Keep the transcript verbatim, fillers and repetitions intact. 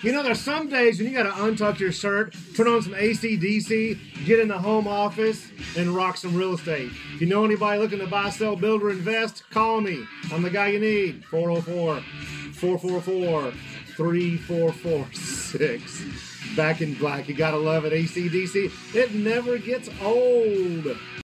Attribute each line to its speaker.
Speaker 1: You know, there's some days when you got to untuck your shirt, turn on some A C D C, get in the home office, and rock some real estate. If you know anybody looking to buy, sell, build, or invest, call me. I'm the guy you need. four oh four, four four four, three four four six. Back in black. You got to love it. A C D C. It never gets old.